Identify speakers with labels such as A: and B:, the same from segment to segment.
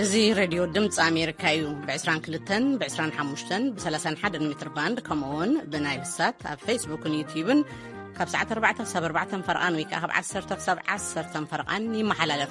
A: زي راديو دمፅ أمريكايو ب22 ب25 ب31 متر باند كمون بنايل سات على فيسبوك ويوتيوب كاب ساعة 4 سب 4 فرقان ويكا كاب 10 سب 10 فرقان يمحللف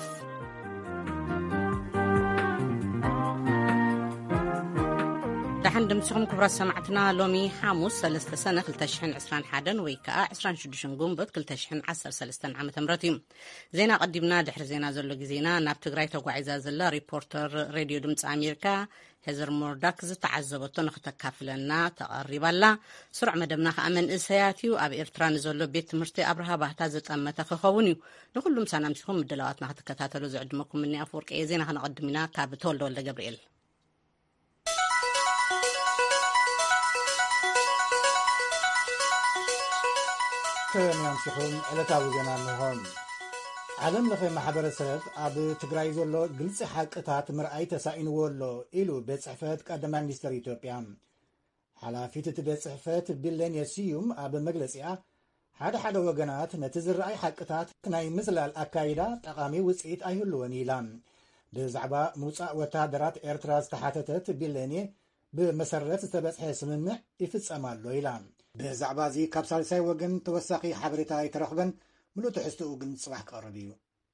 A: دحن دمسكم كبرى سمعتنا لومي حاموس 3 سنة 2021 ويكا 26 قنبت 2013 عام تمرتي زينا قدمنا دحر زينا زلو جزينا ناب تقراي توقعيزا زلا ريبورتر راديو دمፅ أمريكا هزر مورداك زتعذبتو نختكافلنا تقريبالا سرع مدبنا خأمن إسياتيو أب إرتران زلو بيت مرتي أبرها بحتا زتأمتا خخونيو نقول لهم سنامسكم الدلوات نختكتاتلو زعدمكم مني أفورك إيه زينا هنقدمنا كابتول دولة جبريل
B: كميامسكم علتاوي زينا نهم عالم لخي محبر السبب أب تقرأي زولو قلت حقتات مرأي تساين وولو إلو بيت صحفات قدمان ميستر إثيوبيا حلافيت بيت صحفات بلين يسيوم أب مجلسيا حدا وقنات نتزر رأي حقتات كناي مثل الأكايدة تقامي وسعيد أيهلو نيلان بزعبا موسى وتادرات إرتراز تحاتتت بليني بمسرات تبسح سممع يفتس أمالو إيلان بزعبا زي كابسالساي وقن توساقي حبرتاي ترخبن ملو تحستو وقن صباح قربيو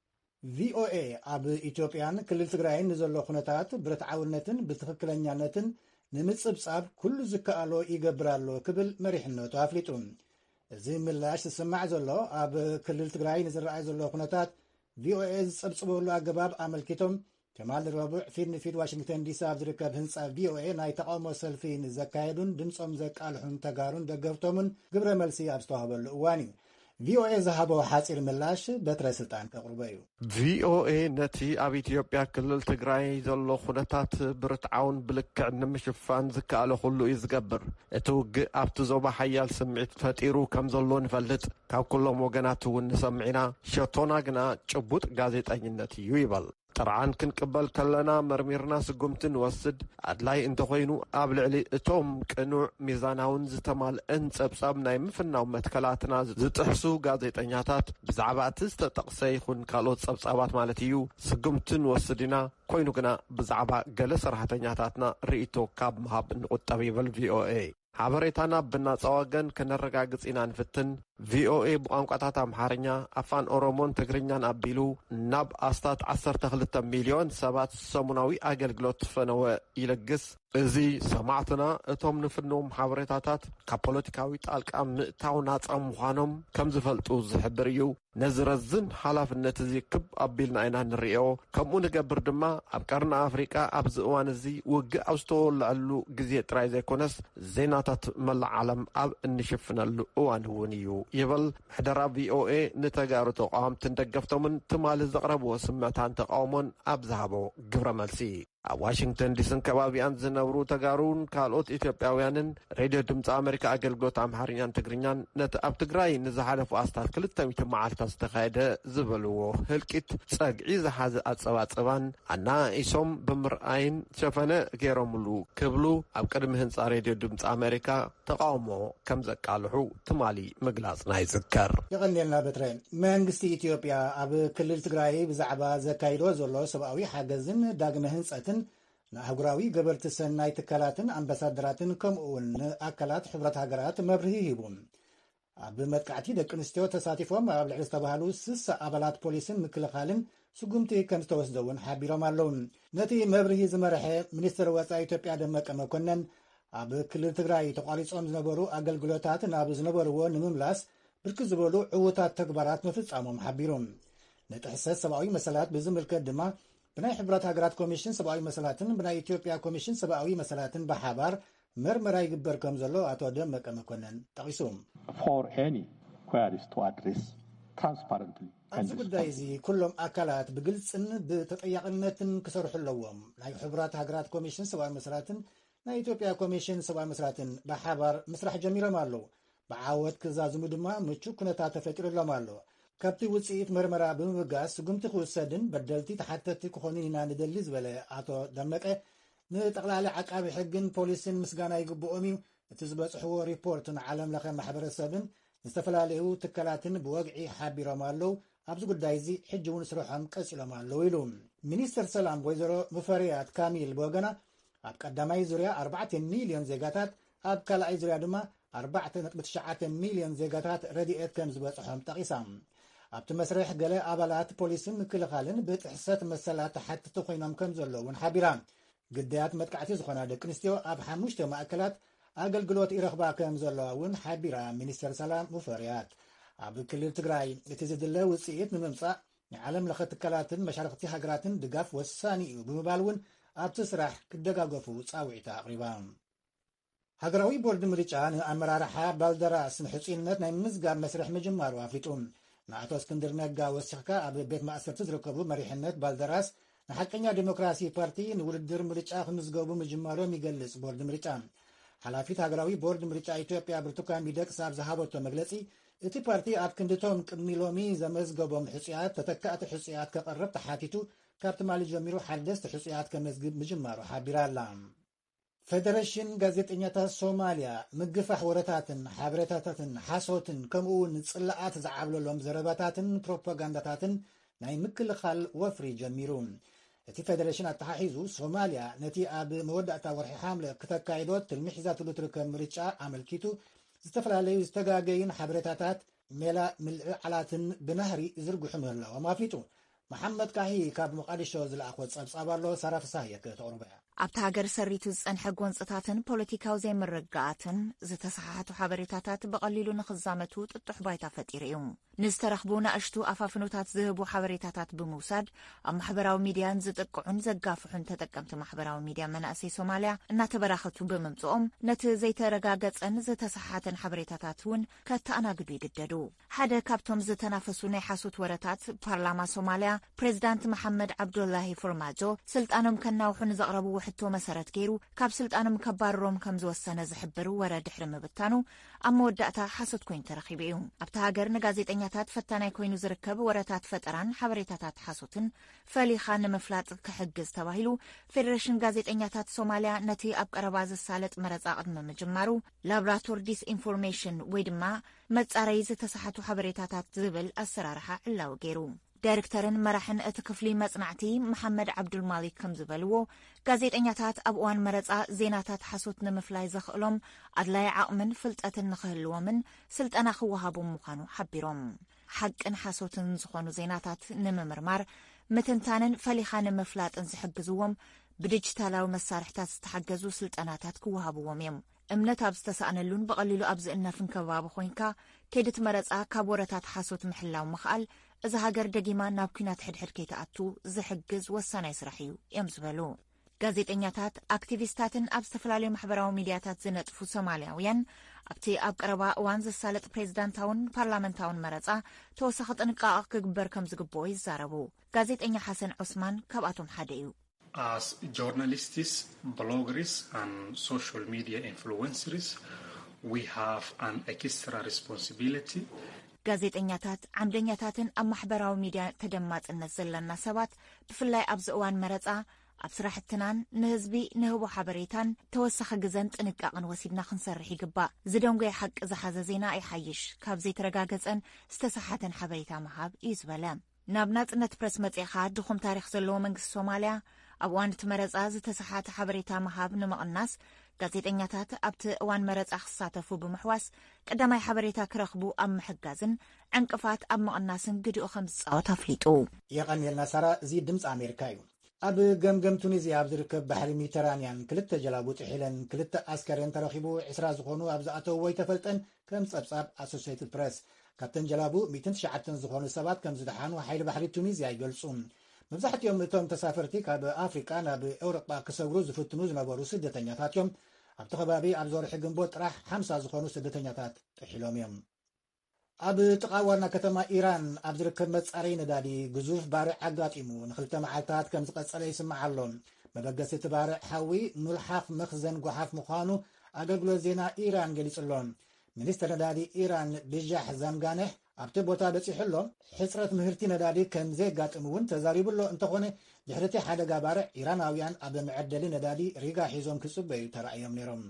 B: VOA أب إثيوبيان كل تقرأين نزلو خنطات برتعاونتن بتخكلنيانتن نمتصب صاب كل زكالو يقبرالو كبل مريحنو توافلتون زي ملاش تسمع زلو أب كل تقرأين نزرعي زلو خنطات VOA صبصبو له أقباب عملكتهم كمال الربع في واشنطن دي سي أبزركب هنصا VOA ناي تقومو سلفين زكايدون دمصم زكالحون تقارون دقفتومن قبر ملسي أبستوهبو الأوانيو VOA زهبو حاصر ملاش بتر سلطان كقربيو
C: VOA نتي اب ኢትዮጵያ ክልል ትግራይ ዘሎ ኩነታት ብርትዓውን ብልክዕ ንምሽፋን ዝከኣለ ሁሉ ይዝገብር እቲ ውግእ ኣብቲ ዞባ ሓያል ስምዒት ፈጢሩ ከም ዘሎ ንፈልጥ ካብ ኩሎም ወገናት እውን ንሰምዒና ሸቶና ግና ጭቡጥ ጋዜጠኝነት እዩ ይበል طبعا كنقبل كلنا مرميرنا سقمتن وسد أدلاي انت خوينو أبلعلي اتوم كنوع ميزاناون زتمال انصبصاب ناي مفناو متكلاتنا زتحسو غازيطنياتات بزعبات تستقسيخون كالوت صبصابات مالتيو سقمتن وسدنا خوينو كنا بزعبا قل سرحتنياتاتنا رئيتو كاب مهاب نقطبي بالVOA حبريتانا بناصواغن كنرغاغص ኢና ንፍትን VOA بቋንቋታት ኣምሓርኛ ኣፋን ኦሮሞን ትግርኛን ኣቢሉ ናብ ኣስታት 12 ሚሊዮን ሰባት ሰሙናዊ ኣገልግሎት ፈነወ ይለግስ እዚ ሰማዕትና እቶም ንፍኖም ሓበሬታታት ካብ ፖለቲካዊ ጣልቃ ምእታው ናጻ ምዃኖም ከም ዝፈልጡ ዝሕብር እዩ ነዝረዝን ሓላፍነት እዚ ክብ ኣቢልና ኢና ንሪኦ ከምኡ ንገብር ድማ ኣብ ቀርኒ ኣፍሪቃ ኣብ ዝእዋን እዚ ውግእ ኣብ ዝተወልዐሉ ግዜ ጥራይ ዘይኮነስ ዜናታት መላእ ዓለም ኣብ እንሽፍነሉ እዋን እውን እዩ ይብል ሕደራ VOA ንተጋሩ ተቃዋምትን ደገፍቶምን ትማሊ ዘቕረብዎ ስምዕታን ተቃውሞን ኣብ ዝሃቦ ግብረ መልሲ ኣብ ዋሽንግተን ዲሲን ከባቢያን ዝነብሩ ተጋሩን ካልኦት ኢትዮጵያውያንን ሬድዮ ድምፂ ኣሜሪካ ኣገልግሎት ኣምሓርኛን ትግርኛን ነቲ ኣብ ትግራይ ንዝሓለፉ ኣስታት 200 መዓልታት ዝተኻየደ ዝበልዎ ህልቂት ፀግዒ ዝሓዘ ኣፀባፅባን ኣናኢሶም ብምርኣይን ሸፈነ ገይሮምሉ ክብሉ ኣብ ቅድሚ ህንፃ ሬድዮ ድምፂ ኣሜሪካ ተቃውሞ ከም ዘቃልሑ ትማሊ ምግላጽና ይዝከር
B: ይቕኒልና በትረ መንግስቲ ኢትዮጵያ ኣብ ክልል ትግራይ ብዛዕባ ዘካይዶ ዘሎ ሰብኣዊ ሓገዝን ዳግመ ህንፀትን ንኣህጉራዊ ገበርቲ ሰናይ ትካላትን ኣምባሳደራትን ከምኡውን ኣካላት ሕብረት ሃገራት መብርሂ ሂቡ ኣብ መጥቃዕቲ ደቂ ኣንስትዮ ተሳቲፎም ኣብ ልዕሊ ዝተባሃሉ 60 ኣባላት ፖሊስን ምክልኻልን ስጉምቲ ከም ዝተወስደውን ሓቢሮም ኣለዉ ነቲ መብርሂ ዝመርሐ ሚኒስትር ወፃኢ ኢትዮጵያ ደመቀ መኮነን ኣብ ክልል ትግራይ ተቋሪጾም ዝነበሩ ኣገልግሎታት ናብ ዝነበርዎ ንምምላስ ብርክት ዝበሉ ዕውታት ተግባራት ምፍጻሞም ሓቢሮም ነጥሕሰት ሰብኣዊ መሰላት ብዝምልከት ድማ بناي حبرات هاجرات كوميشن سبعوي مسألاتن بناي إثيوبيا كوميشن سبعوي مسألاتن بحبار مرمراي جبر كم زلوا أتودم مكمكونن تقيسوم.
D: For any queries to address transparently.
B: أنزل دايزي كلهم أكلات بقلت إن بتطيعنتن كسر حلوهم. ناي حبرات هاجرات كوميشن سبعوي مسألاتن ناي إثيوبيا كوميشن سبعوي مسألاتن بحبار مسرح جميلة مالو. بعوض كزاز مدما متشو كنا تعتفكر الله مالو. كابتي وصيت مرمرا بمبغاس قمت خوسدن بدلتي تحتت كخونينا ندلز ولا عطو دمقه نتقلال عقاب حقن بوليسن مسغانا يغبؤمي تزبصحو ريبورتن عالم لخ محبرسبن استفلاليو تكلاتن بوقعي حابيرمالو ابز غدايزي حجون سرحم قصلمالو يلوم ሚኒስትር ሰላም ወይዘሮ ሙፈሪያት ካሚል በወገና ኣብ ቀዳማይ ዙርያ 4 ሚልዮን ዜጋታት ኣብ ካልኣይ ዙርያ ድማ 4.9 ሚልዮን ዜጋታት ረድኤት ከም ዝበፅሖም ጠቂሳ ኣብቲ መስርሕ ገለ ኣባላት ፖሊስን ምክልኻልን ብጥሕሰት መሰላት ተሓትቲ ኮይኖም ከም ዘለውን ሓቢራ ግዳያት መጥቃዕቲ ዝኾና ደቂ ኣንስትዮ ኣብ 5 ማእከላት ኣገልግሎት ይረኽባ ከም ዘለዋ እውን ሓቢራ ሚኒስትር ሰላም ሙፈሪያት ኣብ ክልል ትግራይ እቲ ዝድለ ውፅኢት ንምምፃእ ንዓለም ለኸ ትካላትን መሻርክቲ ሃገራትን ድጋፍ ወሳኒ እዩ ብምባል እውን ኣብቲ ስራሕ ክደጋገፉ ፃውዒታ ኣቕሪባ ሃገራዊ ቦርድ ምርጫ ንኣመራርሓ ባልደራስ ንሕፂንነት ናይ ምምዝጋብ መስርሕ ምጅማሩ ኣፍሊጡ ንኣቶ እስክንድር ነጋ ወሲኽካ ኣብ ቤት ማእሰርቲ ዝርከቡ መሪሕነት ባልደራስ ንሓቀኛ ዲሞክራሲ ፓርቲ ንውድድር ምርጫ ክምዝገቡ ምጅማሮም ይገልጽ ቦርድ ምርጫ ሓላፊት ሃገራዊ ቦርድ ምርጫ ኢትዮጵያ ብርቱካን ሚደቅሳ ኣብ ዝሃበቶ መግለፂ እቲ ፓርቲ ኣብ ክንድቶም ቅድሚ ሎሚ ዘመዝገቦም ሕፅያት ተተካእቲ ሕፅያት ከቐርብ ተሓቲቱ ካብቲ ማሊ ጀሚሩ ሓደስቲ ሕፅያት ከመዝግብ ምጅማሩ ሓቢራ ኣላ ፌደሬሽን ጋዜጠኛታት ሶማልያ ምግፋሕ ወረታትን ሓበሬታታትን ሓሶትን ከምኡውን ጽላኣት ዝዓብለሎም ዘረባታትን ፕሮፓጋንዳታትን ናይ ምክልኻል ወፍሪ ጀሚሩ እቲ ፌደሬሽን ኣተሓሒዙ ሶማልያ ነቲ ኣብ መወዳእታ ወርሒ ሓምለ ክተካይዶ ትልሚ ሒዛትሉ ትርከብ ምርጫ ኣመልኪቱ ዝተፈላለዩ ዝተጋገይን ሓበሬታታት ሜላ ምልዕዓላትን ብናህሪ ዝርግሑ ምህላዎም ኣፍሊጡ መሐመድ ካሂ ካብ መቃዲሾ ዝለኣኾ ጸብጻብ ኣሎ ሳራፍሳህየ ከተቕርበ
E: ኣብቲ ሃገር ሰሪቱ ዝጸንሐ ጎንፅታትን ፖለቲካዊ ዘይምርግኣትን ዝተሰሓሓቱ ሓበሬታታት ብቐሊሉ ንኽዛመቱ ጥጡሕ ባይታ ፈጢሩ እዩ ንዝተረኽቡ ንኣሽቱ ኣፋፍኖታት ዝህቡ ሓበሬታታት ብምውሳድ ኣብ ማሕበራዊ ሚድያን ዝጥቅዑን ዘጋፍሑን ተጠቀምቲ ማሕበራዊ ሚድያ መናእሰይ ሶማልያ እናተበራኸቱ ብምምጽኦም ነቲ ዘይተረጋገጸን ዝተሰሓሓተን ሓበሬታታት እውን ከተኣናግዱ ይግደዱ ሓደ ካብቶም ዝተናፈሱ ናይ ሓሶት ወረታት ፓርላማ ሶማልያ ፕሬዚዳንት መሐመድ ዓብዱላሂ ፎርማጆ ስልጣኖም ከናውሑ ንዘቕረቡ ውሕቶ መሰረት ገይሩ ካብ ስልጣኖም ከባረሮም ከም ዝወሰነ ዝሕብር ወረ ድሕሪ ምብታኑ ኣብ መወዳእታ ሓሶት ኮይኑ ተረኺቡ እዩ ኣብቲ ሃገር ንጋዜጠኛታት ፈታናይ ኮይኑ ዝርከብ ወረታት ፈጠራን ሓበሬታታት ሓሶትን ፈሊኻ ንምፍላጥ ክሕግዝ ተባሂሉ ፌደሬሽን ጋዜጠኛታት ሶማልያ ነቲ ኣብ ቀረባ ዝሳለጥ መረፃ ቅድሚ ምጅማሩ ላብራቶሪ ዲስኢንፎርሜሽን ወይ ድማ መጻረይ ዝተሰሓቱ ሓበሬታታት ዝብል ኣሰራርሓ ዕላዊ ገይሩ ዳይሬክተርን መራሕን እቲ ክፍሊ መጽናዕቲ መሐመድ ዓብዱል ማሊክ ከም ዝበልዎ ጋዜጠኛታት ኣብ እዋን መረፃ ዜናታት ሓሶት ንምፍላይ ዘኽእሎም ኣድላይ ዓቕምን ፍልጠትን ንኽህልዎምን ስልጠና ክወሃቦም ምዃኑ ሓቢሮም ሓቅን ሓሶትን ዝኾኑ ዜናታት ንምምርማር ምትንታንን ፈሊኻ ንምፍላጥን ዝሕግዝዎም ብዲጂታላዊ መሳርሕታት ዝተሓገዙ ስልጠናታት ክወሃብዎም እዮም እምነት ኣብ ዝተሰኣነሉን ብቐሊሉ ኣብ ዝእነፍን ከባቢ ኮይንካ ከይድቲ መረፃ ካብ ወረታት ሓሶት ምሕላው ምኽኣል እዚ ሃገር ደጊማ ናብ ኩናት ሕድሕድ ከይተኣቱ ዝሕግዝ ወሳናይ ስራሕ እዩ እዮም ዝበሉ ጋዜጠኛታት ኣክቲቪስታትን ኣብ ዝተፈላለዩ ማሕበራዊ ሚድያታት ዝነጥፉ ሶማልያውያን ኣብቲ ኣብ ቀረባ እዋን ዝሳለጥ ፕሬዚዳንታውን ፓርላመንታውን መረፃ ተወሳኺ ጥንቃቐ ክግበር ከም ዝግብኦ ይዛረቡ ጋዜጠኛ ሓሰን ዑስማን ካብኣቶም ሓደ እዩ
F: As journalists, bloggers and social media influencers, we have an extra responsibility.
E: ጋዜጠኛታት ዓምደኛታትን ኣብ ማሕበራዊ ሚድያ ተደማጽነት ዘለና ሰባት ብፍላይ ኣብ እዋን መረፃ ኣብ ስራሕትናን ንህዝቢ ንህቦ ሓበሬታን ተወሳኺ ግዘን ጥንቃቕን ወሲድና ክንሰርሕ ይግባእ ዝደንጎይ ሓቂ ዝሓዘ ዜና ኣይሓይሽ ካብ ዘይተረጋገፀን ዝተሰሓተን ሓበሬታ ምሃብ እዩ ዝበለ ናብ ናጽነት ፕረስ መጽኻ ድኹም ታሪኽ ዘለዎ መንግስቲ ሶማልያ ኣብ እዋን እቲ መረፃ ዝተሰሓተ ሓበሬታ ምሃብ ንምቕናስ ጋዜጠኛታት ኣብቲ እዋን መረፃ ክሳተፉ ብምሕዋስ ቀዳማይ ሓበሬታ ክረኽቡ ኣብ ምሕጋዝን ዕንቅፋት ኣብ መቕናስን ግድኡ ከም ዝፃወት ኣፍሊጡ
B: የቐኒልና ሳራ እዚ ድምፂ ኣሜሪካ እዩ ኣብ ገምገም ቱኒዝያ ኣብ ዝርከብ ባሕሪ ሜዲተራንያን ክልተ ጀላቡ ጥሒለን ክልተ ኣስከሬን ተረኺቡ 20 ዝኾኑ ኣብ ዝኣተውዎ ይተፈልጠን ከም ጸብጻብ ኣሶሲየትድ ፕሬስ ካብተን ጀላቡ 109 ዝኾኑ ሰባት ከም ዝደሓኑ ሓይሊ ባሕሪ ቱኒዝያ ይገልጹ መብዛሕትኦም እቶም ተሳፈርቲ ካብ ኣፍሪቃ ናብ ኤውሮጳ ክሰግሩ ዝፍትኑ ዝነበሩ ስደተኛታት እዮም ኣብቲ ከባቢ ኣብ ዝወርሒ ግንቦት ጥራሕ 50 ዝኾኑ ስደተኛታት ጥሒሎም እዮም ኣብ ጥቓ ዋና ከተማ ኢራን ኣብ ዝርከብ መጻረይ ነዳዲ ግዙፍ ባርዕ ኣጋጢሙ ንክልተ መዓልታት ከም ዝቐጸለ ይስማዕ ኣሎ መበገሲ እቲ ባርዕ ሓዊ ሙልሓፍ መኽዘን ጓሓፍ ምዃኑ ኣገልግሎት ዜና ኢራን ገሊጹ ኣሎ ሚኒስትር ነዳዲ ኢራን ብጃሕ ዛንጋነሕ ኣብቲ ቦታ በፂሑሎ ሕፅረት ምህርቲ ነዳዲ ከም ዘጋጥም እውን ተዛሪቡሎ እንተኾነ ድሕርቲ ሓደጋ ባርዕ ኢራናውያን ኣብ መዐደሊ ነዳዲ ሪጋ ሒዞም ክጽበዩ ተራእዮም ነይሮም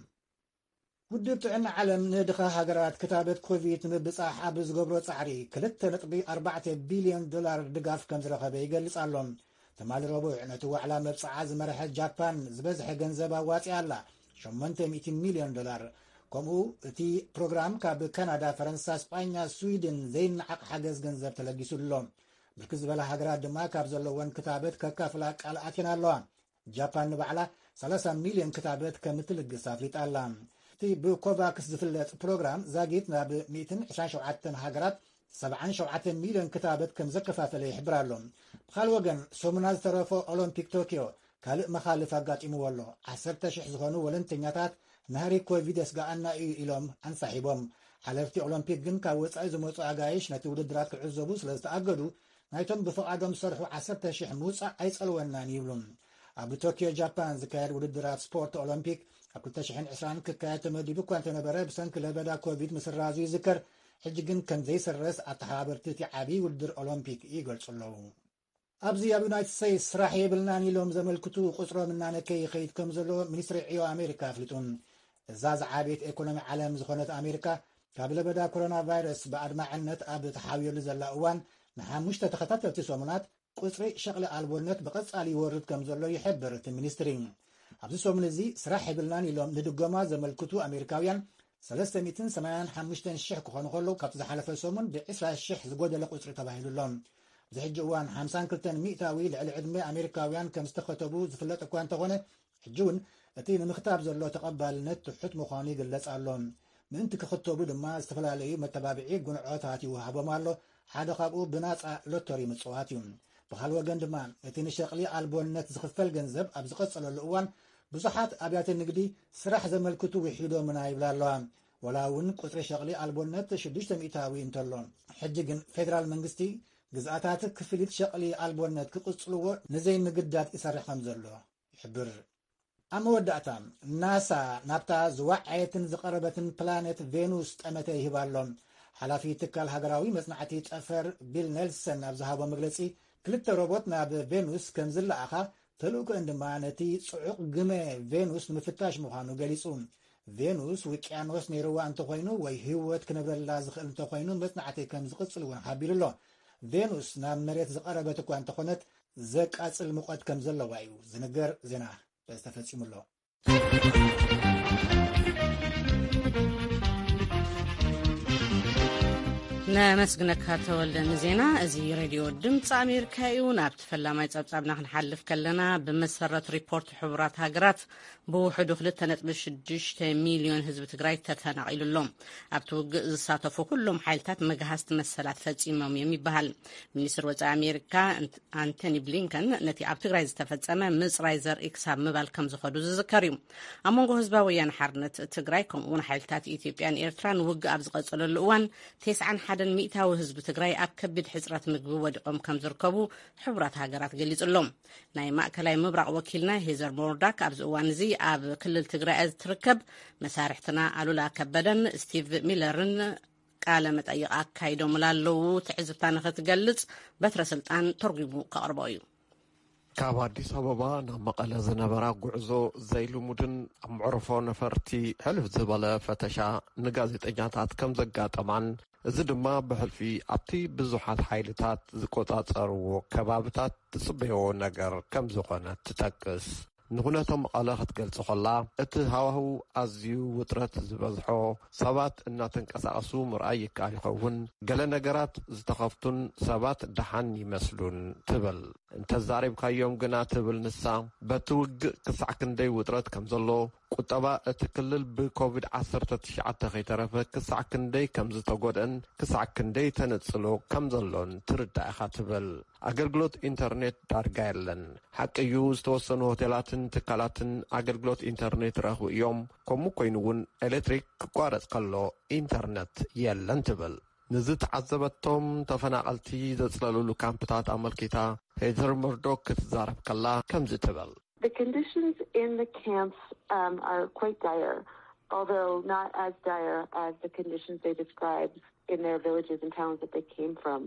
B: ውድብ ጥዕና ዓለም ንድኻ ሃገራት ክታበት ኮቪድ ንምብጻሕ ኣብ ዝገብሮ ጻዕሪ $2.4 ቢልዮን ድጋፍ ከም ዝረኸበ ይገልጽ ኣሎ تمال ربوع نتو على مبصع زمرحة جابان زبزح جنزبا واتي الله 800 مليون دولار كمو تي بروغرام كاب كندا فرنسا اسبانيا سويدن زين حق حجز جنزب تلقيسو لهم بالكذب على هجرات دما كاب زلوان كتابات ككافلاك على أتينا اللون جابان بعلا 3 مليون كتابات كمثل القصافيت اللام تي بكوفاكس زفلت بروغرام زاقيتنا ب 227 هجرات 7 مليون كتابات كم زكفات اللي يحبر لهم بخال وجن سومناز ترفو أولمبيك طوكيو كالق مخالفة قاتيمو والله 10,000 زخونو ولنتنياتات نهاري كوفيدس قاعنا إلهم أنصحيبهم حلفتي أولمبيك جن كاوصعي زموصع عايش نتي ولدرات كعزبو سلازتأقدو نايتون بفقادهم صرحوا 10,000 موصع أيسألونا نيبلون أبو طوكيو جابان زكاير ولدرات سبورت أولمبيك أبو 2020 كايت مدي بكوان تنبرا بسنك لبدا كوفيد مصر رازو يذكر حججن كان زي سرس أتحابر تتي عبي ولدر أولمبيك إيغل صلو أبزي أبو نايت سيس راح يبلناني لهم زملكتو قصرو منانا كي خيد كمزلو منيستر عيو أمريكا فلتون الزاز عابيت إيكونومي عالم زخونة أمريكا قبل بدا كورونا فيروس بعد ما عنت أب تحاوير لزلا أوان نحاموش تتخطط تسومنات قصري شغل ألبونت بقص علي ورد كمزلو يحبر المينسترين أبزي سومن زي سراح يبلناني لهم ندقما زملكتو أمريكاويان 385 شح كخانو خلو كابت زحالة سومن ب10 شح زقود لقصري تباهيلو لهم زحج اوان 52 مئتاوي لعلم امريكاويان كم استخطبوا زفلت اكوان تغونه حجون اتين مختاب زلو تقبلنت حت مخاني قلص علون من تكخطبوا دما استفلالي متبابعي قنعوتاتي وهبو مالو حدا خابو بناصا لوتوري مصواتيون بخال وغن دما اتين شقلي البونت زخفل ገንዘብ ابز قصلو الاوان بزحات ابيات النقدي سراح زملكتو وحيدو منا يبلالوان ولاون قطر شقلي البونت 600 مئتاوي انتلون حجن فيدرال منغستي جزءاتات كفليت شقلي البونت كقصلو نزي مقدات يسرح خمزلو يحبر اما ودعتام ناسا نابتا زوعيتن زقربتن بلانيت فينوس تأمته يهبالهم حلافي تكال هدراوي مصنعتي تأفر بيل نيلسون ابزهابو مغلصي كلت روبوت ناب فينوس كمزل اخا تلوك عندما نتي صعق قمي فينوس مفتاش مخانو قليسون فينوس وكيانوس نيروا انتو خوينو وي هيوت كنبرل لازخ انتو خوينو مصنعتي كمزقصل ون حابير الله فينوس نام مريت زقربت እኳ እንተኾነት ዘቃጽል ሙቀት ከም ዘለዋ እዩ ዝነገር ዜና ተፈጺሙሎ
A: نمسجنك تولن زينا ازي راديو دمص امريكا يو ناب تفلاماي صبصابنا نحلف كلنا بمسرت ريبورت حبرات هاجرات بوحدو 2.6 مليون حزب تግራይ ተተናቂሉሎም ኣብቲ ውግእ ዝሳተፉ ኩሎም ሓይልታት መግሃስ ተመሰላት ፈጺሞም የሚባሃል ሚኒስትር ወጻኢ ኣሜሪካ አንቶኒ ብሊንከን ነቲ ኣብ ትግራይ ዝተፈጸመ ምጽራይ ዘርኢ ክሳብ ምባል ከም ዝኸዱ ዝዝከር እዩ ኣብ መንጎ ህዝባዊ ወያነ ሓርነት ትግራይ ከምኡውን ሓይልታት ኢትዮጵያን ኤርትራን ውግእ ኣብ ዝቐጸለሉ እዋን 91 ሚእታዊ ህዝቢ ትግራይ ኣብ ከቢድ ሕጽረት ምግቢ ወዲቆም ከም ዝርከቡ ሕቡራት ሃገራት ገሊጹሎም ናይ ማእከላይ ምብራቅ ወኪልና ሄዘር ሞርዳክ ኣብዚ እዋን እዚ ኣብ ክልል ትግራይ ዝትርከብ መሳርሕትና ኣሉላ ከበደን ስቲቭ ሚለርን ቃለ መጠይቅ ኣካይዶም ላለው ትዕዝብታ ንኽትገልጽ በትረ ስልጣን ተርጉሙ ከቕርቦ እዩ
C: ካብ አዲስ አበባ ናብ መቐለ ዝነበራ ጉዕዞ ዘይልሙድን ኣብ ምዕርፎ ነፈርቲ ሕልፍ ዝበለ ፈተሻ ንጋዜጠኛታት ከም ዘጋጠማን እዚ ድማ ብሕልፊ ኣብቲ ብዙሓት ሓይልታት ዝቆጻጸርዎ ከባብታት ዝጽበይዎ ነገር ከም ዝኾነ ትጠቅስ ንኹነቶም መቐለ ክትገልጽ ኸላ እቲ ሃዋህው ኣዝዩ ውጥረት ዝበዝሖ ሰባት እናተንቀሳቐሱ ምርኣይ ይከኣል ይኸውን ገለ ነገራት ዝተኸፍቱን ሰባት ደሓን ይመስሉን ትብል እንተዛሪብካዮም ግና ትብል ንሳ በቲ ውግእ ክሳዕ ክንደይ ውጥረት ከም ዘሎ ቁጠባ እቲ ክልል ብኮቪድ-19 ከይተረፈ ክሳዕ ክንደይ ከም ዝተጎድአን ክሳዕ ክንደይ ተነጽሎ ከም ዘሎን ትርዳእ ኢኻ ትብል ኣገልግሎት ኢንተርኔት ዳርጋ የለን ሓቂዩ ዝተወሰኑ ሆቴላትን ትካላትን ኣገልግሎት ኢንተርኔት ረኽቡ እዮም ከምኡ ኮይኑ እውን ኤሌክትሪክ ክቋረጽ ከሎ ኢንተርኔት የለን ትብል ንዝ ተዓዘበቶም ተፈናቐልቲ ዘጽለሉሉ ካምፕታት ኣመልኪታ ሄዘር ሞርዶክ ክትዛረብ ከላ ከምዚ ትብል
G: The conditions in the camps are quite dire, although not as dire as the conditions they described in their villages and towns that they came from.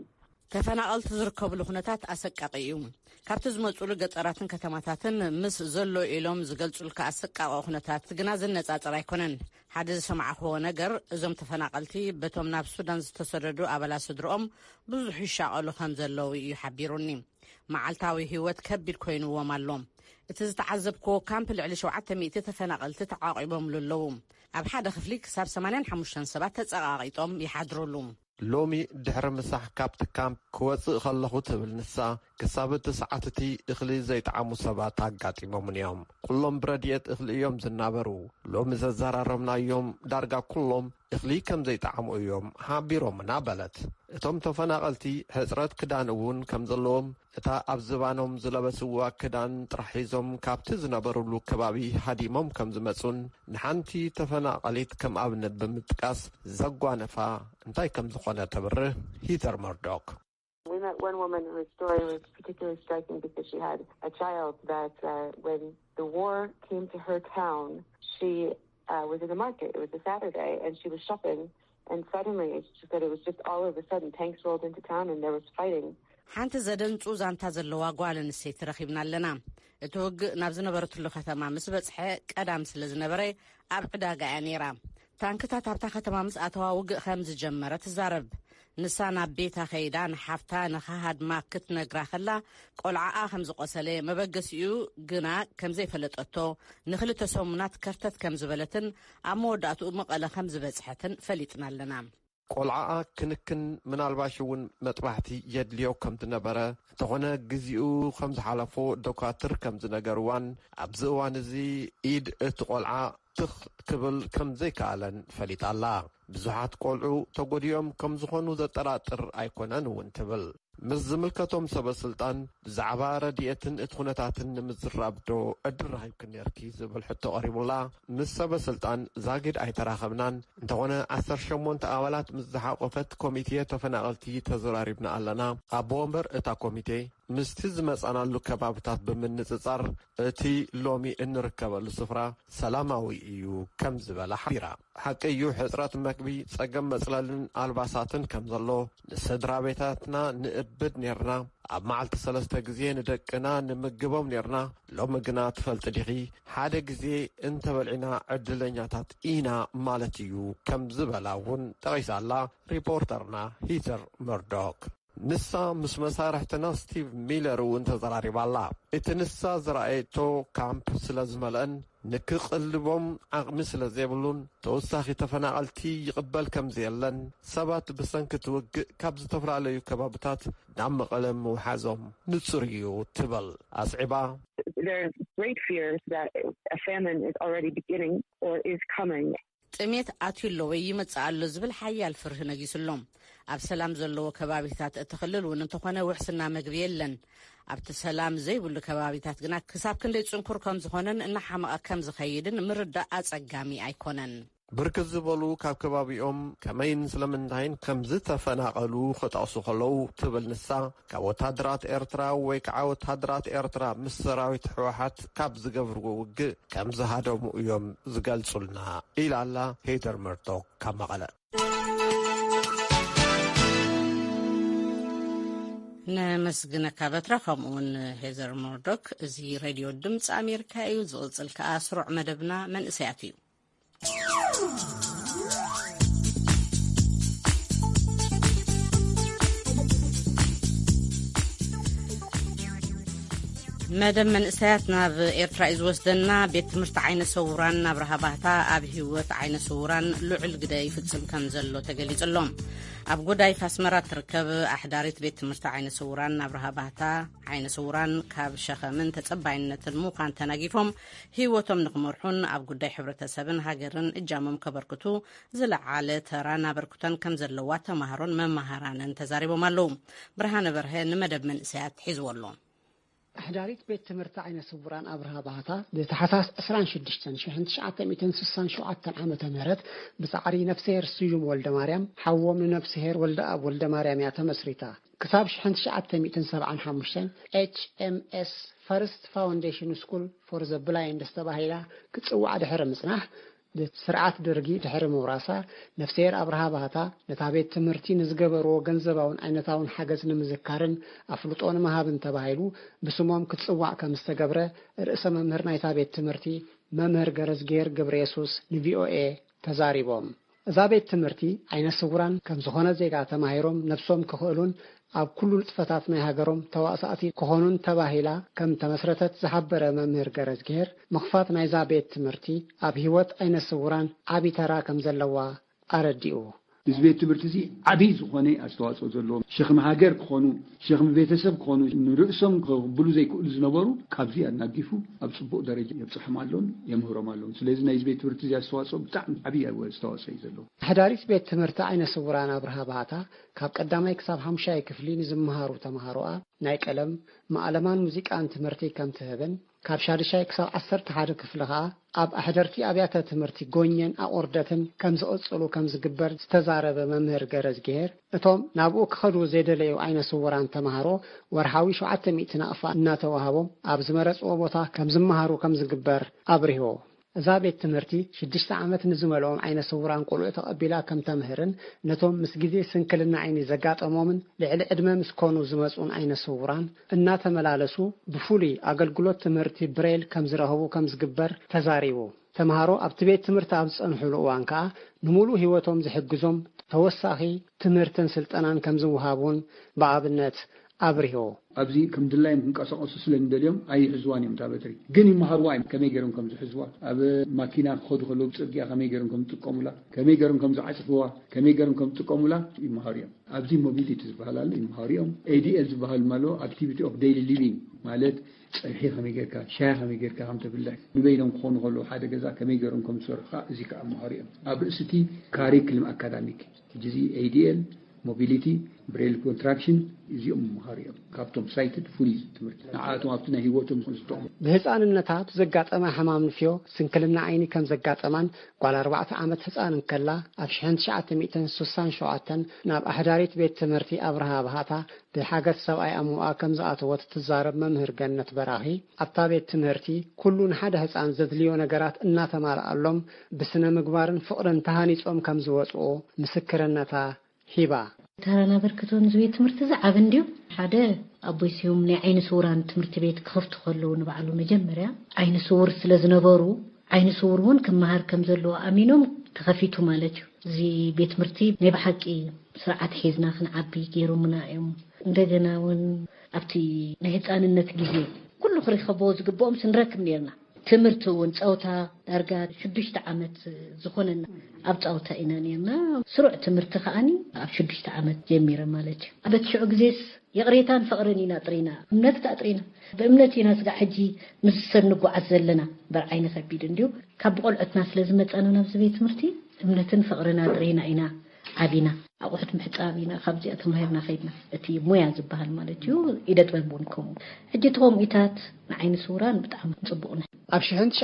A: ተፈናቀልቲ ዝርከብሉ ኩነታት ኣሰቃቂ እዩ ካብቲ ዝመጹሉ ገጠራትን ከተማታትን ምስ ዘሎ ኢሎም ዝገልጹልካ ኣሰቃቂ ኩነታት ግና ዝነጻጸር ኣይኮነን ሓደ ዝሰማዕኽዎ ነገር እዞም ተፈናቀልቲ በቶም ናብ ሱዳን ዝተሰደዱ ኣባላት ስድሮኦም ብዙሕ ይሻቀሉ ከም ዘለው እዩ ሓቢሩኒ መዓልታዊ ህይወት ከቢድ ኮይኑዎም ኣሎ እቲ ዝተዓዘብክዎ ካምፕ ልዕሊ 700 ተፈናቀልቲ ተዓቂቦም ኣለዉ ኣብ ሓደ ክፍሊ ክሳብ 85 ሰባት ተጸቃቂጦም ይሓድሩሉ
C: ሎሚ ድሕሪ ምሳሕ ካብቲ ካምፕ ክወፅእ ከለኹ ትብል ንሳ ክሳብ ሰዓትቲ እኽሊ ዘይጠዓሙ ሰባት ኣጋጢሞምን እዮም ኩሎም ብረድኤት እኽሊ እዮም ዝናበሩ ሎሚ ዘዘራረብናዮም ዳርጋ ኩሎም እኽሊ ከም ዘይጠዓሙ እዮም ሓቢሮምና በለት እቶም ተፈናቀልቲ ሕፅረት ክዳን እውን ከም ዘለዎም እታ ኣብ ዝባኖም ዝለበስዋ ክዳን ጥራሕ ሒዞም ካብቲ ዝነበሩሉ ከባቢ ሃዲሞም ከም ዝመፁን ንሓንቲ ተፈናቀሊት ከም ኣብነት ብምጥቃስ ዘጓነፋ እንታይ ከም ዝኾነ ተብርህ ሂተር መርዶክ
G: We met one woman whose story was particularly striking because she had a child that when the war came to her town, she was in the market. It was a Saturday and she was shopping and suddenly she said it was just all of a sudden tanks rolled into town and there was fighting.
A: ሓንቲ ዘደንጹ ዛንታ ዘለዋ ጓል ኣንስተይቲ ረኺብና ኣለና እቲ ውግእ ናብ ዝነበረትሉ ከተማ ምስ በጽሐ ቀዳም ስለ ዝነበረ ኣብ ዕዳጋ እያ ነይራ ታንክታት ኣብታ ከተማ ምስ ኣተዋ ውግእ ከም ዝጀመረ ትዛረብ ንሳ ናብ ቤታ ኸይዳ ንሓፍታ ንኻሃድማ ክትነግራ ኸላ ቆልዓኣ ከም ዝቆሰለ መበገሲኡ ግና ከም ዘይፈለጠቶ ንኽልተ ሰሙናት ከርተት ከም ዝበለትን ኣብ መወዳእትኡ መቐለ ከም ዝበጽሐትን ፈሊጥና ኣለና
C: ቆልዓኣ ክንክን ምናልባሽ እውን መጥባሕቲ የድልዮ ከም ዝነበረ እንተኾነ ግዚኡ ከም ዝሓለፎ ዶካትር ከም ዝነገርዋን ኣብዚ እዋን እዚ ኢድ እቲ ቆልዓ ትኽ ክብል ከም ዘይከኣለን ፈሊጣ ኣላ ብዙሓት ቆልዑ ተጎዲኦም ከም ዝኾኑ ዘጠራጥር ኣይኮነን እውን ትብል ምስ ዝምልከቶም ሰበስልጣን ብዛዕባ ረድኤትን እቲ ኩነታትን ንምዝራብዶ ዕድል ረኺብክን ነርኪ ዝብል ሕቶ ቀሪቡላ ምስ ሰበስልጣን ዛጊድ ኣይተራኸብናን እንተኾነ 18 ኣባላት ምስ ዝሓቆፈት ኮሚቴ ተፈናቀልቲ ተዘራሪብና ኣለና ኣብ ወንበር እታ ኮሚቴ ምስቲ ዝመጻናሉ ከባብታት ብምንጽጻር እቲ ሎሚ እንርከበሉ ስፍራ ሰላማዊ እዩ ከም ዝበላ ሓቢራ ሓቂ እዩ ሕፅረት መግቢ ጸገም መጽለልን ኣልባሳትን ከም ዘሎ ንስድራ ቤታትና ንእብድ ነርና ኣብ መዓልቲ 3 ግዜ ንደቅና ንምግቦም ነርና ሎሚ ግና ትፈልጥ ዲኺ ሓደ ግዜ እንተበልዒና ዕድለኛታት ኢና ማለት እዩ ከም ዝበላ እውን ጠቂሳላ ሪፖርተርና ሂተር መርዶክ ንሳ ምስ መሳርሕትና ስቲቭ ሚለር እውን ተዘራሪባላ እቲ ንሳ ዝረኣየቶ ካምፕ ስለ ዝመልአን ንክቕልቦም ዓቕሚ ስለ ዘይብሉን ተወሳኺ ተፈናቀልቲ ይቕበል ከም ዘየለን ሰባት ብሰንኪ ትውግእ ካብ ዝተፈላለዩ ከባብታት ናብ መቐለ ምውሓዞም ንጹር እዩ ትብል ኣስዒባ
G: There's great fears that a famine is already beginning or is coming.
A: ጥሜት ኣትዩሎ ወይ ይመጽእ ኣሎ ዝብል ሓያል ፍርህ ነጊስሎም ኣብ ሰላም ዘለዎ ከባቢታት እትኽልል እውን እንተኾነ ውሕስና መግቢ የለን ኣብቲ ሰላም ዘይብሉ ከባቢታት ግና ክሳብ ክንደይ ጽንኩር ከም ዝኾነን እናሓመቐ ከም ዝኸይድን ምርዳእ ኣጸጋሚ ኣይኮነን
C: ብርክት ዝበሉ ካብ ከባቢኦም ከመይን ስለምንታይን ከም ዝተፈናቐሉ ክጠቕሱ ከለዉ ትብል ንሳ ካብ ወታደራት ኤርትራ ወይ ከዓ ወታደራት ኤርትራ ምስ ሰራዊት ሕወሓት ካብ ዝገብርዎ ውግእ ከም ዝሃደሙ እዮም ዝገልጹልና ኢላላ ሄደር መርዶክ ካብ መቐለ
A: ነመስግነካ በትራ ከምኡውን ሄዘር መርዶክ እዚ ሬድዮ ድምፂ ኣሜሪካ እዩ ዝቕፅል ከዓ ስሩዕ መደብና መንእሰያት እዩ መደብ መንእሰያት ናብ ኤርትራ እዩ ዝወስደና ቤት ትምህርቲ ዓይነ ስውራን ናብ ረሃባህታ ኣብ ህይወት ዓይነ ስውራን ልዑል ግደ ይፍጽም ከም ዘሎ ተገሊጹሎም ኣብ ጉዳይ ኣስመራ ትርከብ ኣሕዳሪት ቤት ትምህርቲ ዓይነ ስውራን ናብ ረሃባህታ ዓይነ ስውራን ካብ ሸኸምን ተጸባይነትን ምዃን ተናጊፎም ህይወቶም ንኽመርሑን ኣብ ጉዳይ ሕብረተሰብን ሃገርን እጃሞም ከበርክቱ ዝለዓለ ተራ ናበርክቶን ከም ዘለዋ ተማሃሮን መማሃራንን ተዛሪቦም ኣለዉ ብርሃነ በርሀ ንመደብ መንእሰያት ሒዝዎ ኣሎ
H: أحداريت بيت تمرت عين صبران أبرها بهتا بتحساس أسران شدشتن شحن 1967 عام تمرت بسعري نفسير السجوم ولد مريم حوو من نفسهر ولد أب ولد مريم يتمسريتا كتاب شحن 1975 HMS First Foundation School for the Blind استباهيلا كتسوى عد حرم سنح ስርዓት ደርጊ ድሕሪ ምውራሳ ነፍሴር ኣብርሃ ባህታ ነታ ቤት ትምህርቲ ንዝገበርዎ ገንዘባውን ዓይነታውን ሓገዝ ንምዝካርን ኣፍልጦን መሃብን ተባሂሉ ብስሞም ክትጽዋዕ ከም ዝተገብረ ርእሰ መምህር ናይታ ቤት ትምህርቲ መምህር ገረዝጌር ገብረ ኢየሱስ ንቪኦኤ ተዛሪቦም እዛ ቤት ትምህርቲ ዓይነ ስውራን ከም ዝኾነ ዜጋ ተማሂሮም ነፍሶም ክኽእሉን ኣብ ኩሉ ንጥፈታት ናይ ሃገሮም ተዋሳእቲ ክኾኑን ተባሂላ ከም ተመስረተት ዝሓበረ መምህር ገረዝጌር ምኽፋት ናይዛ ቤት ትምህርቲ ኣብ ህይወት ዓይነ ስውራን ዓቢ ተራ ከም ዘለዋ ኣረዲኡ
I: እዚ ቤት ትምህርቲ እዚ ዓቢ ዝኾነ ኣስተዋጽኦ ዘለዎ ሸኽሚ ሃገር ክኾኑ ሸኽሚ ቤተሰብ ክኾኑ ንርእሶም ክቕብሉ ዘይክእሉ ዝነበሩ ካብዚ ኣናጊፉ ኣብ ጽቡቕ ደረጃ የብፅሖም ኣሎን የምህሮም ኣሎን ስለዚ ናይ ቤት ትምህርቲ እዚ ኣስተዋጽኦ ብጣዕሚ ዓቢ ኣስተዋጽኦ እዩ ዘለዎ
H: ሓዳሪት ቤት ትምህርቲ ዓይነ ስውራን ኣብርሃ ባህታ ካብ ቀዳማይ ክሳብ 5ይ ክፍሊ ንዝመሃሩ ተማሃሮኣ ናይ ቀለም ማዕለማን ሙዚቃን ትምህርቲ ከም ትህብን ካብ 6ይ ክሳብ 11 ክፍሊ ከዓ ኣብ ኣሕደርቲ ኣብያተ ትምህርቲ ጎኘን ኣቆርደትን ከም ዝቕጽሉ ከም ዝግበር ዝተዛረበ መምህር ገረዝጌር እቶም ናብኡ ክኸዱ ዘይደለዩ ዓይነ ስውራን ተማሃሮ ወርሃዊ 700 ናቕፋ እናተዋሃቦም ኣብ ዝመረጽዎ ቦታ ከም ዝመሃሩ ከም ዝግበር ኣብሪሆ እዛ ቤት ትምህርቲ 6 ዓመት ንዝመልኦም ዓይነ ስውራን ቆልዑ ተቐቢላ ከም ተምህርን ነቶም ምስ ግዜ ስንክልና ዓይኒ ዘጋጠሞምን ልዕሊ ዕድመ ምስ ኮኑ ዝመጹን ዓይነ ስውራን እናተመላለሱ ብፍሉይ ኣገልግሎት ትምህርቲ ብሬል ከም ዝረኽቡ ከም ዝግበር ተዛሪቡ ተማሃሮ ኣብቲ ቤት ትምህርቲ ኣብ ዝጸንሑሉ እዋን ከዓ ንሙሉእ ህይወቶም ዝሕግዞም ተወሳኺ ትምህርትን ስልጠናን ከም ዝውሃቡን ብኣብነት ኣብሪሆ
I: ኣብዚ ከም ድላይም ክንቀሳቀሱ ስለንደልዮም ኣይሕዝዋን እዮም ታበትሪ ግን ይመሃርዋ ከመይ ገይሮም ከም ዝሕዝዋ ኣብ ማኪና ክኸዱ ከለዉ ጽርግያ ከመይ ገይሮም ከም ዝጥቀሙላ ከመይ ገይሮም ከም ዝዓጽፍዋ ከመይ ገይሮም ከም ዝጥቀሙላ ይመሃሩ እዮም ኣብዚ ሞቢሊቲ ዝበሃል ኣሎ ይመሃሩ እዮም ADL ዝበሃል ማለት ኣክቲቪቲ ኦፍ ዴይሊ ሊቪንግ ማለት ፀብሒ ከመይ ጌርካ ሻይ ከመይ ጌርካ ከም ትብልዕ ንበይኖም ክኾኑ ከለዉ ሓደ ገዛ ከመይ ገይሮም ከም ዝሰርሑ እዚ ከዓ ይመሃሩ እዮም ኣብ ርእስቲ ካሪክለም ኣካዳሚክ ጅዚ ADL ሞቢሊቲ ብሬል ኮንትራክሽን እዚኦም መሃር እዮም ካብቶም ሳይትድ ፍሉይ ትምህርቲ ንዓቶም ኣብቲ ናይ ህይወቶም ዝጠቕሙ
H: ብህፃንነታት ዘጋጠመ ሕማም ንፍዮ ስንክልና ዓይኒ ከም ዘጋጠማን ጓል 4 ዓመት ህፃን ከላ ኣብ 1967 ናብ ኣሕዳሪት ቤት ትምህርቲ ኣብርሃ ባህታ ብሓገዝ ሰብኣይ ኣሙኣ ከም ዝኣተወት ትዛረብ መምህር ገነት በራኺ ኣብታ ቤት ትምህርቲ ኩሉ ንሓደ ህፃን ዘድልዮ ነገራት እናተማልኣሎም ብስነ ምግባርን ፍቕርን ተሃኒጾም ከም ዝወፅኡ ምስክርነታ ሂባ
J: ታራና በርክቶን ዝቤት ትምህርቲ ዝዓብ እንዲዩ ሓደ ኣቦይ ሲዮም ናይ ዓይነ ስውራን ትምህርቲ ቤት ክኸፍቱ ከለዉ ንባዕሉ መጀመርያ ዓይነ ስውር ስለ ዝነበሩ ዓይነ ስውር እውን ክመሃር ከም ዘለዎ ኣሚኖም ተኸፊቱ ማለት እዩ እዚ ቤት ትምህርቲ ናይ ብሓቂ ስርዓት ሒዝና ክንዓቢ ገይሮምና እዮም እንደገና እውን ኣብቲ ናይ ህፃንነት ጊዜ ኩሉ ክሪኸቦ ዝግብኦም ስንረክብ ነርና ትምህርቲ እውን ጸውታ ዳርጋ 6 ዓመት ዝኾነና ኣብ ጸውታ ኢና ነርና ስሩዕ ትምህርቲ ከኣኒ ኣብ 6 ዓመት ጀሚረ ማለት እዩ ኣብ ትሽዑ ግዜስ የቕሬታን ፍቕርን ኢና ጥሪና እምነት ታጥሪና በእምነት ኢና ስጋ ሕጂ ምስ ሰንጓዓዝ ዘለና በርዓይነ ከቢድ እንዲሁ ካብ ቆልዑትና ስለ ዝመጻና ናብ ቤት ትምህርቲ እምነትን ፍቕርን ጥሪና ኢና ዓቢና ኣቑሑት ምሕጻብ ኢና ካብዚኣ ተማሂርና ኸይድና እቲ ሞያ ዝበሃል ማለት እዩ ኢደ ጥበብ እውን ከምኡ ሕጂ እቶም ኢታት ንዓይነ ስውራን ብጣዕሚ ጽቡቕና
H: ኣብ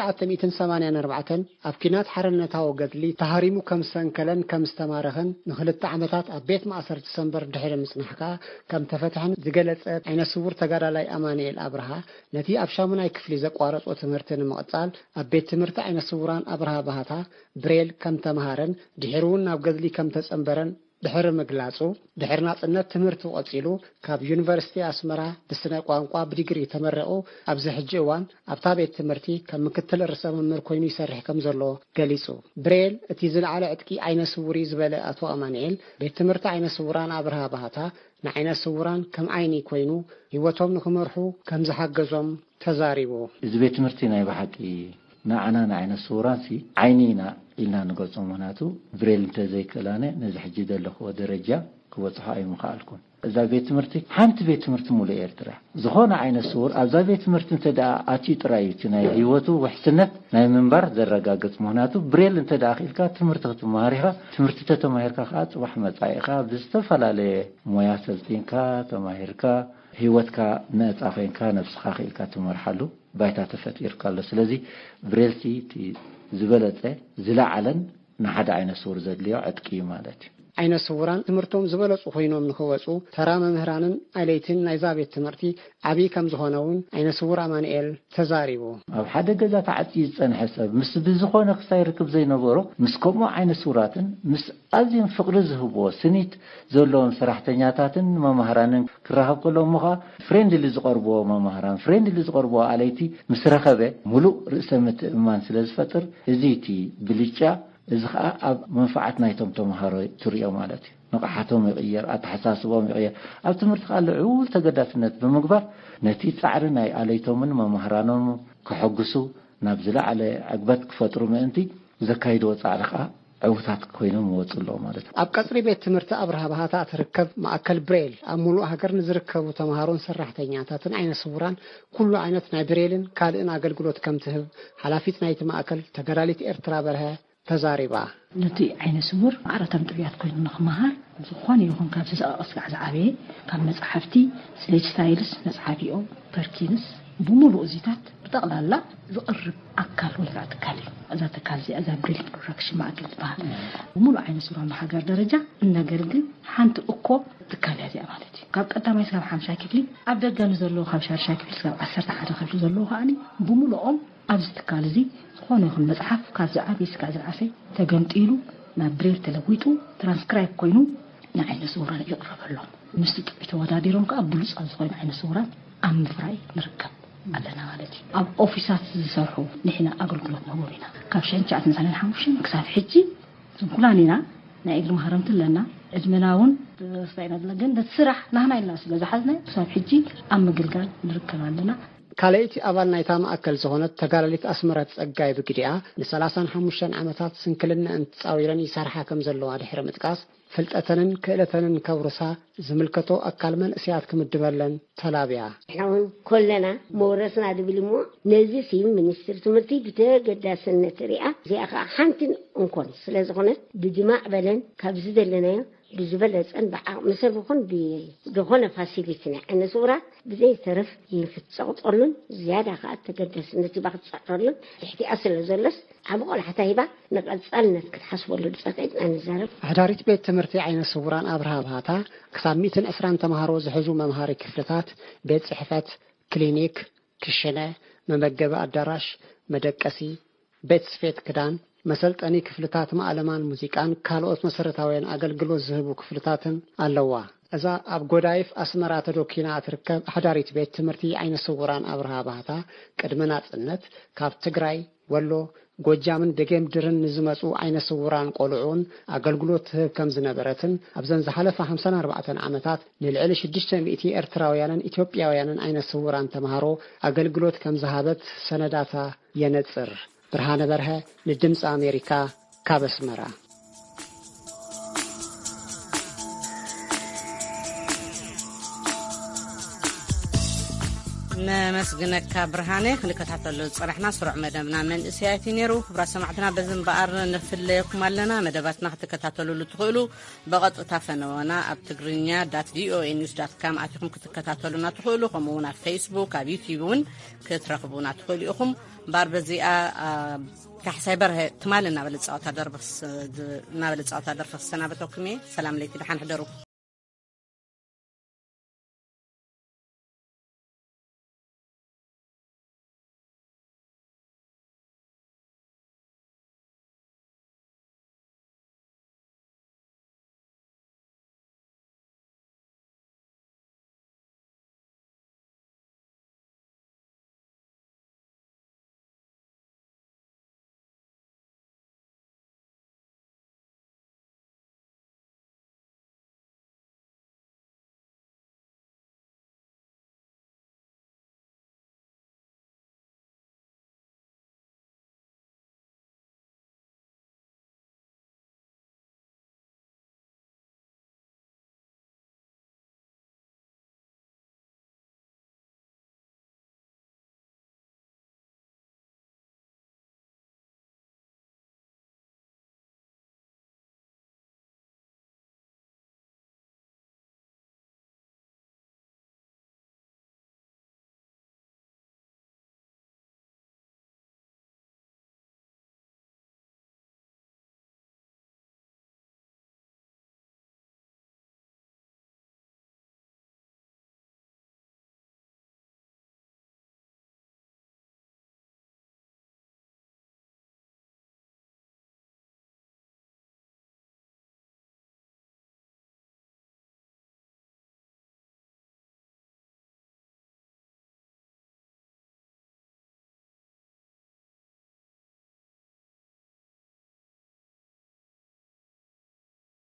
H: 1984 ኣብ ኪናት ሓርነታዊ ገድሊ ተሃሪሙ ከም ሰንከለን ከም ዝተማረኸን ንኽልተ ዓመታት ኣብ ቤት ማእሰርቲ ሰንበር ድሕሪ ምጽናሕካ ከም ተፈትሐን ዝገለጸ ዓይነ ስውር ተጋዳላይ ኣማኑኤል ኣብርሃ ነቲ ኣብ 8ይ ክፍሊ ዘቋረጾ ትምህርቲ ንምቕጻል ኣብ ቤት ትምህርቲ ዓይነ ስውራን ኣብርሃ ባህታ ብሬል ከም ተማሃረን ድሕሪ እውን ናብ ገድሊ ከም ተጸንበረን ድሕሪ ምግላጹ ድሕሪ ናጽነት ትምህርቲ ቀጺሉ ካብ ዩኒቨርሲቲ ኣስመራ ብስነ ቋንቋ ብዲግሪ ተመረቑ ኣብዚ ሕጂ እዋን ኣብታ ቤት ትምህርቲ ከም ምክትል ርእሰ መምህር ኮይኑ ይሰርሕ ከም ዘሎ ገሊጹ ብሬል እቲ ዝለዓለ ዕጥቂ ዓይነ ስውሪ ዝበለ ኣቶ ኣማኑኤል ቤት ትምህርቲ ዓይነ ስውራን ኣብርሃ ባህታ ንዓይነ ስውራን ከም ዓይኒ ኮይኑ ህይወቶም ንክመርሑ ከም ዝሓገዞም ተዛሪቡ
K: እዚ ቤት ትምህርቲ ናይ ብሓቂ ንዓና ንዓይነ ስውራን ዓይኒና ኢልና ንገልጾ ምክንያቱ ብሬል እንተዘይክእላነ ነዚ ሕጂ ዘለኽዎ ደረጃ ክበፅሖ ኣይምኽኣልኩን እዛ ቤት ትምህርቲ ሓንቲ ቤት ትምህርቲ ሙሉእ ኤርትራ ዝኾነ ዓይነ ስውር ኣብዛ ቤት ትምህርቲ እንተደኣ ኣትዩ ጥራይ እቲ ናይ ህይወቱ ውሕስነት ናይ ምንባር ዘረጋግፅ ምክንያቱ ብሬል እንተደኣ ኺልካ ትምህርቲ ክትመሃር ኢኻ ትምህርቲ ተተማሂርካ ከዓ ጽባሕ መጻኢኻ ብዝተፈላለየ ሞያ ሰልጢንካ ተማሂርካ ህይወትካ ነፃ ኮይንካ ነፍስኻ ኺልካ ትመርሓሉ ባይታ ተፈጢርካ ኣሎ ስለዚ ብሬልቲ ዝበለጸ ዝለዓለን ንሓደ ዓይነ ስውር ዘድልዮ ዕጥቂ ማለት እዩ
H: عين الصوران تمرتهم زبالة وخينهم نخوصوا ترى مهران عليتين نيزابية تمرتي عبي كم زخونون عين صورة مانئل تزاريبو
K: أو حدا جزا تعطيز أنا حسب مس بزخونة خسيركب زي نبورو مس كم عين صوراتن مس أزين فقرز هو سنيت زولون سرحتنياتاتن ما مهران كرهب كلهم مخا فريند اللي زقربوا ما مهران فريند اللي زقربوا عليتي مسرخبه ملو رسمت مان سلاز فتر زيتي بليتشا إذا أب منفعتنا يتم هاري تريو مالتي نقحتهم يغير أتحساسهم يغير أب تمرت قال عول تقدرت نت بمقبر نتي تعرنا عليتهم من ما مهرانهم كحجسوا نبذل على عقبت كفتروا ما أنتي زكايدو تعرقة عوثات كوينهم وصلوا مالتي
H: أب قصري بيت تمرت أبرها بهاتا تركب مع أكل بريل أمولو هكر نزركب وتمهارون سرحتينياتاتن عين صوران كل عينتنا بريلن كالئنا قلقلوت كم تهب حلافيتنا يتم أكل تقراليت إرترا برها تزاريبا
L: نتي عين صور عرتم طبيعت كل نخمها زخواني يكون كان أصلع زعابي كان مصحفتي سليج ستايلس مصحفيهم بركينس بملو زيتات بتقلال لا زقرب أكل ولا تكالي إذا تكالي إذا بريل بركش ما أكلت بها بملو عين صور ما حجر درجة النجرد حنت أكو تكالي هذه أمانتي قد ما يسمع حمشة كفلي أبدأ جنزلوا خمسة شاكفلي سبع عشرة حاجة خمسة زلوها أني بملو أبز تكالي خونه يكون مصحف كازعابي سكازعافي تجمتيلو ما بريل تلويتو ترانسكرايب كوينو نعين صورة يقرب لهم مستك بتواديرهم كأبلوس أزغي نعين صورة أم فراي نركب علنا مالتي أب أوفيسات زسرحو نحنا أقول قلوب نورينا كابشين جاءت نزعل الحوشين كساف حجي زنكولانينا نايقر مهرمت لنا إجمناون استعينا بلغن تسرح نحنا إلا سلازة حزنا كساف حجي أم قلقال نركب علنا
H: كاليتي أبال نايتام أكل زهونت تقاليت أسمرت أجاي بقديا لسلاسان حموشان عمتات سنكلنا أنت تصاويران يسارحا كم زلوا على حرمت قاس فلتأتنن كإلتنن كورسا زملكتو أكل من أسياتكم الدبلن تلابيا
M: إحنا كلنا مورسنا دبلمو نزي سيم منستر تمرتي بتاع سنة رئة زي أخا حنتن أنكون سلازغنت بجماع بلن كابزد لنا بزبلة أن بقى مسافقون بدخون فاسيلتنا أن صورة بزي طرف يفتسقط أرلن زيادة قد تقدس نتي بقى تسقطرلن تحتي أصل زلس عبقول حتى هيبا نقل تسألنا كتحسب ولا تسقط أنا زارف
H: حداريت بيت تمرتي عين صوران أبرها بهاتا كساميتن أسران تمهارو زحزو ممهاري كفلتات بيت صحفات كلينيك كشنة ممجبة الدراش مدكسي بيت سفيت كدان مسألة أني كفلتات ما ألمان موسيقان كالوس مسرتاوين أقلقلو زهبو كفلتاتن اللوا إذا أبقودايف أسمرات دوكينا أتركب حداريت بيت تمرتي عين صوران أبرها بهاتا كدمنات النت كاب تقراي ولو ጎጃምን ደገም ድርን ንዝመጹ አይነ ስውራን ቆልዑን አገልግሎት ከም ዝነበረትን ኣብዘን ዝሓለፈ 54 ዓመታት ንልዕሊ 600 ኤርትራውያንን ኢትዮጵያውያንን አይነ ስውራን ተማሃሮ አገልግሎት ከም ዝሃበት ሰነዳታ የነጽር ብርሃነ በርሀ ንድምጽ አሜሪካ ካብ አስመራ
A: نمسجنك برهانة خليك تعطلوا صرحنا سرع مدامنا من إسياتي نيرو خبر سمعتنا بزن بقر نفلكم لنا مدباتنا حتى تعطلوا لتقولوا بغض تفنونا abtigrinya.voanews.com أتكم كتعطلونا تقولوا خمونا فيسبوك أو يوتيوب كترقبونا تقولوا باربزيا كحسابره تمالنا بالتصاوت دربس نابلتصاوت دربس سنابتكمي سلام عليكم دحين حضروا